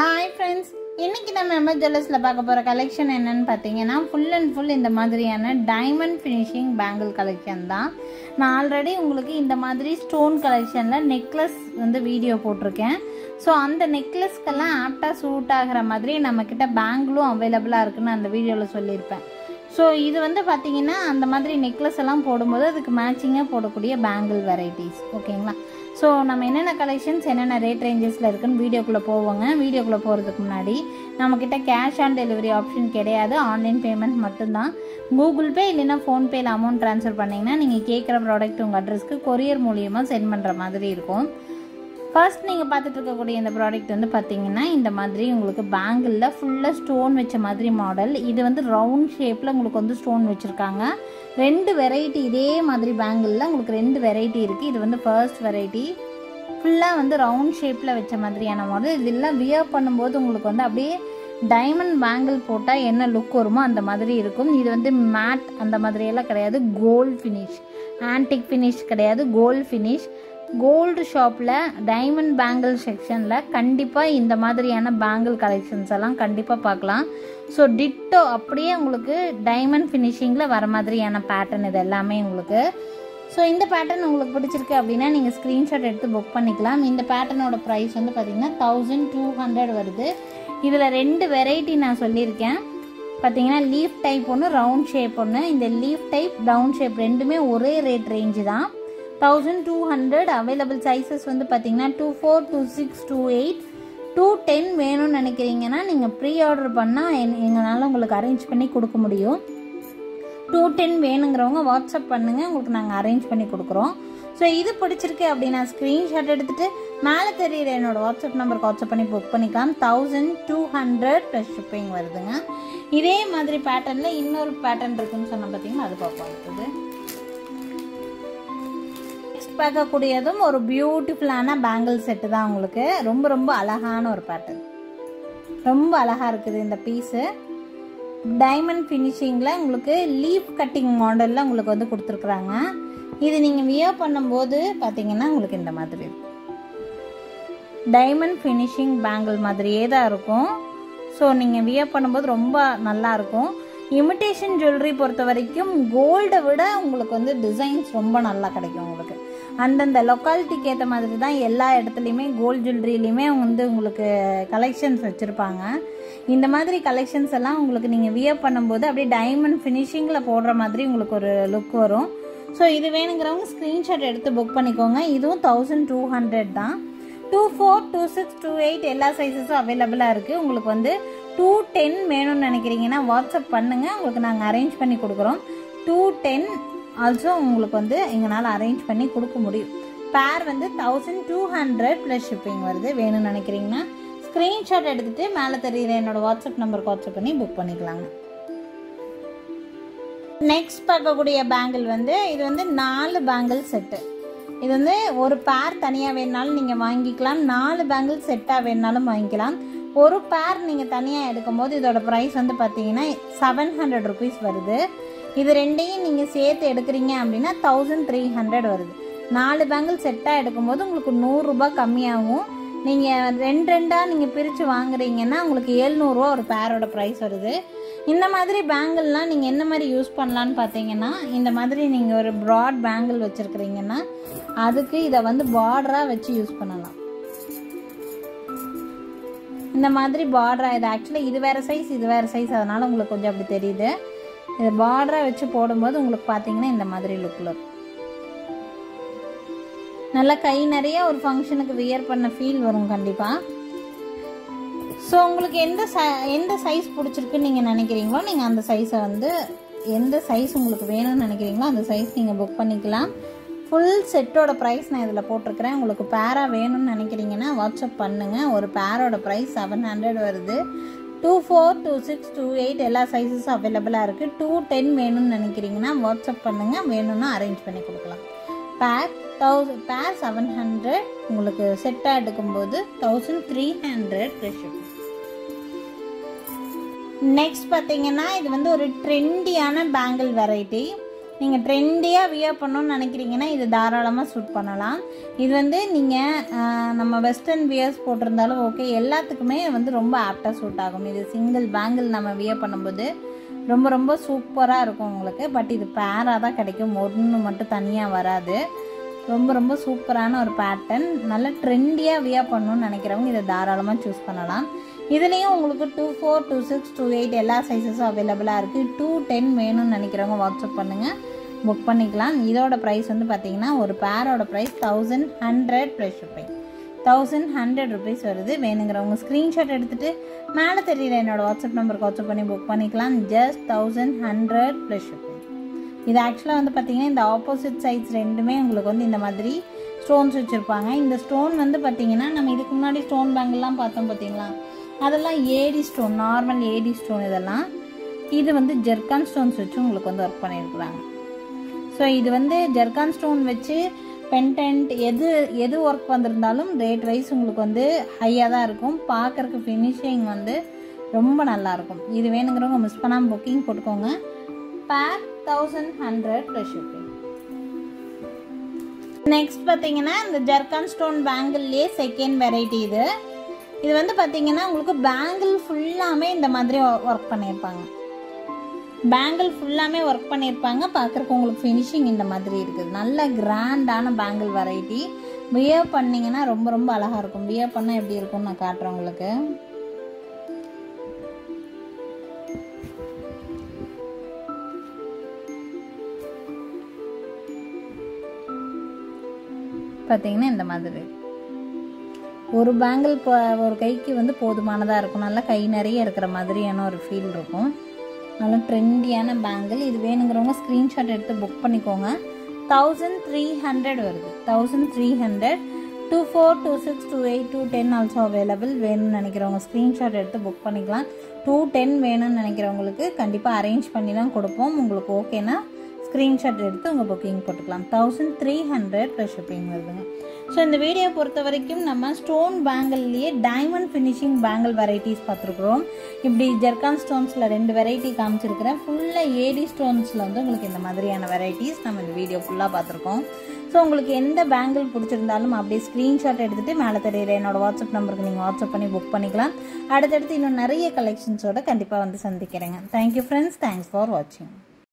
Hi friends, இன்னைக்கு நம்ம ஜுவல்லர்ஸ்ல பார்க்க போற கலெக்ஷன் என்னன்னு பாத்தீங்கன்னா full and full இந்த மாதிரியான டைமண்ட் ஃபினிஷிங் பேங்கிள் கலெக்ஷன் தான். நான் ஆல்ரெடி உங்களுக்கு இந்த மாதிரி ஸ்டோன் கலெக்ஷன்ல நெக்லஸ் வந்து வீடியோ போட்டிருக்கேன். ஸோ அந்த நெக்லஸ்க்கெல்லாம் ஆப்டாக சூட் ஆகிற மாதிரி நம்மக்கிட்ட பேங்கிளும் அவைலபிளாக இருக்குன்னு அந்த வீடியோவில் சொல்லியிருப்பேன். ஸோ இது வந்து பார்த்திங்கன்னா அந்த மாதிரி நெக்லஸ் எல்லாம் போடும்போது அதுக்கு மேட்சிங்காக போடக்கூடிய பேங்கிள் வெரைட்டிஸ் ஓகேங்களா. ஸோ நம்ம என்னென்ன கலெக்ஷன்ஸ் என்னென்ன ரேட் ரேஞ்சஸில் இருக்குன்னு வீடியோக்குள்ளே போவோங்க. வீடியோக்குள்ளே போகிறதுக்கு முன்னாடி நம்மக்கிட்ட கேஷ் ஆன் டெலிவரி ஆப்ஷன் கிடையாது, ஆன்லைன் பேமெண்ட் மட்டும்தான். கூகுள் பே இல்லைன்னா ஃபோன்பேயில் அமௌண்ட் ட்ரான்ஸ்ஃபர் பண்ணிங்கன்னா நீங்கள் கேட்குற ப்ராடக்ட் உங்கள் அட்ரஸ்க்கு கொரியர் மூலியமாக சென்ட் பண்ணுற மாதிரி இருக்கும். ஃபர்ஸ்ட் நீங்கள் பார்த்துட்டு இருக்கக்கூடிய இந்த ப்ராடக்ட் வந்து பார்த்தீங்கன்னா இந்த மாதிரி உங்களுக்கு பேங்கிளில் ஃபுல்லாக ஸ்டோன் வச்ச மாதிரி மாடல். இது வந்து ரவுண்ட் ஷேப்பில் உங்களுக்கு வந்து ஸ்டோன் வச்சுருக்காங்க. ரெண்டு வெரைட்டி இதே மாதிரி பேங்கிளில் உங்களுக்கு ரெண்டு வெரைட்டி இருக்குது. இது வந்து ஃபர்ஸ்ட் வெரைட்டி ஃபுல்லாக வந்து ரவுண்ட் ஷேப்பில் வச்ச மாதிரியான மாடல். இதெல்லாம் வியர் பண்ணும்போது உங்களுக்கு வந்து அப்படியே டைமண்ட் பேங்கிள் போட்டால் என்ன லுக் வருமோ அந்த மாதிரி இருக்கும். இது வந்து மேட் அந்த மாதிரியெல்லாம் கிடையாது, கோல்டு ஃபினிஷ், ஆன்டிக் ஃபினிஷ் கிடையாது, கோல்டு ஃபினிஷ். கோல்டு ஷாப்பில் டைமண்ட் பேங்கிள் செக்ஷனில் கண்டிப்பாக இந்த மாதிரியான பேங்கிள் கலெக்ஷன்ஸ் எல்லாம் கண்டிப்பாக பார்க்கலாம். ஸோ டிட்டோ அப்படியே உங்களுக்கு டைமண்ட் ஃபினிஷிங்கில் வர மாதிரியான பேட்டர்ன் இது எல்லாமே உங்களுக்கு. ஸோ இந்த பேட்டர்ன் உங்களுக்கு பிடிச்சிருக்கு அப்படின்னா நீங்கள் ஸ்க்ரீன்ஷாட் எடுத்து புக் பண்ணிக்கலாம். இந்த பேட்டர்னோட ப்ரைஸ் வந்து பார்த்திங்கன்னா 1200 வருது. இதில் ரெண்டு வெரைட்டி நான் சொல்லியிருக்கேன் பார்த்தீங்கன்னா, லீஃப் டைப் ஒன்று, ரவுண்ட் ஷேப் ஒன்று. இந்த லீஃப் டைப் ரவுண்ட் ஷேப் ரெண்டுமே ஒரே ரேட் ரேஞ்சு தான், 1200. அவைலபிள் சைஸஸ் வந்து பார்த்தீங்கன்னா 24, 26, 28, 210 வேணும்னு நினைக்கிறீங்கன்னா நீங்கள் ப்ரீ ஆர்டர் பண்ணால் எங்களால் உங்களுக்கு அரேஞ்ச் பண்ணி கொடுக்க முடியும். 210 வேணுங்கிறவங்க வாட்ஸ்அப் பண்ணுங்கள், உங்களுக்கு நாங்கள் அரேஞ்ச் பண்ணி கொடுக்குறோம். ஸோ இது பிடிச்சிருக்கு அப்படின்னா ஸ்க்ரீன்ஷாட் எடுத்துகிட்டு மேலே தெரியுற என்னோடய வாட்ஸ்அப் நம்பருக்கு வாட்ஸ்அப் பண்ணி புக் பண்ணிக்கலாம். 1200 ப்ளஸ் ஷிப்பிங் வருதுங்க. இதே மாதிரி பேட்டர்னில் இன்னொரு பேட்டர்ன் இருக்குன்னு சொன்ன பார்த்தீங்கன்னா அது பார்ப்போம். பார்க்கக்கூடியதும் ஒரு பியூட்டிஃபுல்லான பேங்கிள் செட்டு தான். உங்களுக்கு ரொம்ப ரொம்ப அழகான ஒரு பேட்டர்ன், ரொம்ப அழகா இருக்குது இந்த பீஸு. டைமண்ட் ஃபினிஷிங்கில் உங்களுக்கு லீஃப் கட்டிங் மாடலில் உங்களுக்கு வந்து கொடுத்துருக்குறாங்க. இது நீங்கள் வியர் பண்ணும்போது பார்த்தீங்கன்னா உங்களுக்கு இந்த மாதிரி டைமண்ட் ஃபினிஷிங் பேங்கிள் மாதிரியே தான் இருக்கும். ஸோ நீங்கள் வியர் பண்ணும்போது ரொம்ப நல்லாயிருக்கும். இமிட்டேஷன் ஜுவல்லரி பொறுத்த வரைக்கும் கோல்டை விட உங்களுக்கு வந்து டிசைன்ஸ் ரொம்ப நல்லா கிடைக்கும். உங்களுக்கு அந்தந்த லொக்காலிட்டிக்கு ஏற்ற மாதிரி தான் எல்லா இடத்துலையுமே கோல்டு ஜுவல்லரிலையுமே வந்து உங்களுக்கு கலெக்ஷன்ஸ் வச்சுருப்பாங்க. இந்த மாதிரி கலெக்ஷன்ஸ் எல்லாம் உங்களுக்கு நீங்கள் வியர் பண்ணும்போது அப்படியே டைமண்ட் ஃபினிஷிங்கில் போடுற மாதிரி உங்களுக்கு ஒரு லுக் வரும். ஸோ இது வேணுங்கிறவங்க ஸ்க்ரீன்ஷாட் எடுத்து புக் பண்ணிக்கோங்க. இதுவும் 1200 தான். 24, 26, 28 எல்லா சைஸஸும் அவைலபிளாக இருக்குது. உங்களுக்கு வந்து 210 வேணும்னு நினைக்கிறீங்கன்னா வாட்ஸ்அப் பண்ணுங்கள், உங்களுக்கு நாங்கள் அரேஞ்ச் பண்ணி கொடுக்குறோம். 210 ஆல்சோ உங்களுக்கு வந்து எங்களால் அரேஞ்ச் பண்ணி கொடுக்க முடியும். பேர் வந்து 1200 ப்ளஸ் ஷிப்பிங் வருது. வேணும்னு நினைக்கிறீங்கன்னா ஸ்க்ரீன்ஷாட் எடுத்துகிட்டு மேலே தெரியுற என்னோடய வாட்ஸ்அப் நம்பருக்கு வாட்ஸ்அப் பண்ணி புக் பண்ணிக்கலாங்க. நெக்ஸ்ட் பார்க்கக்கூடிய பேங்கிள் வந்து இது வந்து 4 பேங்கிள் செட்டு. இது வந்து ஒரு பேர் தனியாக வேணுனாலும் நீங்கள் வாங்கிக்கலாம், 4 பேங்கிள் செட்டாக வேணுனாலும் வாங்கிக்கலாம். ஒரு பேர் நீங்கள் தனியாக எடுக்கும்போது இதோட ப்ரைஸ் வந்து பார்த்தீங்கன்னா 700 ருபீஸ் வருது. இது ரெண்டையும் நீங்கள் சேர்த்து எடுக்கிறீங்க அப்படின்னா 1300 வருது. 4 பேங்கிள் செட்டாக எடுக்கும்போது உங்களுக்கு 100 ரூபாய் கம்மியாகும். நீங்கள் ரெண்டாக நீங்கள் பிரித்து வாங்குறீங்கன்னா உங்களுக்கு 700 ரூபா ஒரு பேரோட ப்ரைஸ் வருது. இந்த மாதிரி பேங்கிள்லாம் நீங்கள் என்ன மாதிரி யூஸ் பண்ணலான்னு பார்த்தீங்கன்னா, இந்த மாதிரி நீங்கள் ஒரு ப்ராட் பேங்கிள் வச்சுருக்கிறீங்கன்னா அதுக்கு இதை வந்து பார்டராக வச்சு யூஸ் பண்ணலாம். இந்த மாதிரி பார்டராக, இது ஆக்சுவலாக இது வேறு சைஸ் இது வேறு சைஸ், அதனால் உங்களுக்கு கொஞ்சம் அப்படி தெரியுது. இதை பார்டராக வச்சு போடும்போது உங்களுக்கு பார்த்தீங்கன்னா இந்த மாதிரி லுக்கில் இருக்கும். நல்லா கை நிறைய ஒரு ஃபங்க்ஷனுக்கு வியர் பண்ண ஃபீல் வரும் கண்டிப்பாக. ஸோ உங்களுக்கு எந்த சைஸ் பிடிச்சிருக்குன்னு நீங்கள் நினைக்கிறீங்களோ நீங்கள் அந்த சைஸை வந்து எந்த சைஸ் உங்களுக்கு வேணும்னு நினைக்கிறீங்களோ அந்த சைஸ் நீங்கள் புக் பண்ணிக்கலாம். ஃபுல் செட்டோட ப்ரைஸ் நான் இதில் போட்டிருக்கிறேன். உங்களுக்கு பேராக வேணும்னு நினைக்கிறீங்கன்னா வாட்ஸ்அப் பண்ணுங்கள். ஒரு பேரோட ப்ரைஸ் 700 வருது. 24, 26, 28 எல்லா சைஸஸும் அவைலபிளாக இருக்குது. 210 வேணும்னு நினைக்கிறீங்கன்னா வாட்ஸ்அப் பண்ணுங்கள், வேணும்னா அரேஞ்ச் பண்ணி கொடுக்கலாம். பேர் 700, உங்களுக்கு செட்டாக எடுக்கும்போது 1300 ப்ளஸ். நெக்ஸ்ட் பார்த்தீங்கன்னா இது வந்து ஒரு ட்ரெண்டியான பேங்கிள் வெரைட்டி. நீங்கள் ட்ரெண்டியாக வியர் பண்ணணும்னு நினைக்கிறீங்கன்னா இது தாராளமாக சூட் பண்ணலாம். இது வந்து நீங்கள் நம்ம வெஸ்டர்ன் வியர்ஸ் போட்டிருந்தாலும் ஓகே, எல்லாத்துக்குமே வந்து ரொம்ப ஆப்டாக சூட் ஆகும். இது சிங்கிள் பேங்கிள் நம்ம வியர் பண்ணும்போது ரொம்ப ரொம்ப சூப்பராக இருக்கும் உங்களுக்கு. பட் இது பேராக தான் கிடைக்கும், ஒன்று மட்டும் தனியாக வராது. ரொம்ப ரொம்ப சூப்பரான ஒரு பேட்டர்ன். நல்ல ட்ரெண்டியாக வியர் பண்ணணும்னு நினைக்கிறவங்க இதை தாராளமாக சூஸ் பண்ணலாம். இதுலேயும் உங்களுக்கு 24, 26, 28 எல்லா சைஸஸும் அவைலபிளாக இருக்குது. 210 வேணும்னு நினைக்கிறவங்க வாட்ஸ்அப் பண்ணுங்கள், புக் பண்ணிக்கலாம். இதோட ப்ரைஸ் வந்து பார்த்தீங்கன்னா ஒரு பேரோட ப்ரைஸ் 1100 ப்ளஸ் ஷிப்பிங், 1100 ருபீஸ் வருது. வேணுங்கிறவங்க ஸ்க்ரீன்ஷாட் எடுத்துகிட்டு மேலே தெரியல என்னோடய வாட்ஸ்அப் நம்பருக்கு வாட்ஸ்அப் பண்ணி புக் பண்ணிக்கலாம். Just 1100 plus shipping. இது ஆக்சுவலாக வந்து பார்த்திங்கன்னா இந்த ஆப்போசிட் சைட்ஸ் ரெண்டுமே உங்களுக்கு வந்து இந்த மாதிரி ஸ்டோன்ஸ் வச்சுருப்பாங்க. இந்த ஸ்டோன் வந்து பார்த்திங்கன்னா நம்ம இதுக்கு முன்னாடி ஸ்டோன் பேங்கிள்லாம் பார்த்தோம் பார்த்திங்களா, அதெல்லாம் AD stone, normal AD stone. இதெல்லாம் இது வந்து ஜெர்கான் ஸ்டோன்ஸ் வச்சு உங்களுக்கு வந்து ஒர்க் பண்ணியிருக்கிறாங்க. ஸோ இது வந்து ஜெர்கான் ஸ்டோன் வச்சு பென்டென்ட் எது ஒர்க் வந்திருந்தாலும் ரேட் வைஸ் உங்களுக்கு வந்து ஹையாக தான் இருக்கும். பார்க்குறக்கு ஃபினிஷிங் வந்து ரொம்ப நல்லாயிருக்கும். இது வேணுங்கிறவங்க மிஸ் பண்ணாமல் புக்கிங் போட்டுக்கோங்க. பேர் 1100 ப்ளஸ் ஷிப்பிங். நெக்ஸ்ட் பார்த்தீங்கன்னா இந்த ஜெர்கான் ஸ்டோன் பேங்கிள்லேயே செகண்ட் வெரைட்டி இது. இது வந்து பார்த்தீங்கன்னா உங்களுக்கு பேங்கிள் ஃபுல்லாமே இந்த மாதிரி ஒர்க் பண்ணியிருப்பாங்க. பேங்கிள் ஃபுல்லாமே ஒர்க் பண்ணியிருப்பாங்க. பார்க்குறக்கு உங்களுக்கு ஃபினிஷிங் இந்த மாதிரி இருக்குது. நல்ல கிராண்டான பேங்கிள் வெரைட்டி. வியர் பண்ணிங்கன்னா ரொம்ப ரொம்ப அழகாக இருக்கும். வியர் பண்ணால் எப்படி இருக்கும்னு நான் காட்டுறேன் உங்களுக்கு. பார்த்தீங்கன்னா இந்த மாதிரி ஒரு பேங்கிள் ஒரு கைக்கு வந்து போதுமானதாக இருக்கும். நல்லா கை நிறைய இருக்கிற மாதிரியான ஒரு ஃபீல் இருக்கும். நல்ல ட்ரெண்டியான பேங்கிள். இது வேணுங்கிறவங்க ஸ்க்ரீன்ஷாட் எடுத்து புக் பண்ணிக்கோங்க. 1300 வருது. 1300. 24, 26, 28, 210 ஆல்சோ அவைலபிள். வேணும்னு நினைக்கிறவங்க ஸ்க்ரீன்ஷாட் எடுத்து புக் பண்ணிக்கலாம். 210 வேணும்னு நினைக்கிறவங்களுக்கு கண்டிப்பாக அரேஞ்ச் பண்ணி தான் கொடுப்போம். உங்களுக்கு ஓகேனா ஸ்க்ரீன்ஷாட் எடுத்து உங்கள் புக்கிங் போட்டுக்கலாம். 1300 ப்ளஸ் ஷிப்பிங் வருதுங்க. ஸோ இந்த வீடியோ பொறுத்த வரைக்கும் நம்ம ஸ்டோன் பேங்கிள்லேயே டைமண்ட் ஃபினிஷிங் பேங்கிள் வெரைட்டிஸ் பார்த்துருக்குறோம். இப்படி ஜெர்கான் ஸ்டோன்ஸில் 2 வெரைட்டி காமிச்சிருக்கிறேன். ஃபுல்லாக ஏடி ஸ்டோன்ஸில் வந்து உங்களுக்கு இந்த மாதிரியான வெரைட்டிஸ் நம்ம இந்த வீடியோ ஃபுல்லாக பார்த்துருக்கோம். ஸோ உங்களுக்கு எந்த பேங்கிள் பிடிச்சிருந்தாலும் அப்படியே ஸ்க்ரீன்ஷாட் எடுத்துகிட்டு மேலே தெரியல என்னோடய வாட்ஸ்அப் நம்பருக்கு நீங்கள் வாட்ஸ்அப் பண்ணி புக் பண்ணிக்கலாம். அடுத்தடுத்து இன்னும் நிறைய கலெக்ஷன்ஸோடு கண்டிப்பாக வந்து சந்திக்கிறேங்க. Thank you friends. தேங்க்ஸ் ஃபார் வாட்சிங்.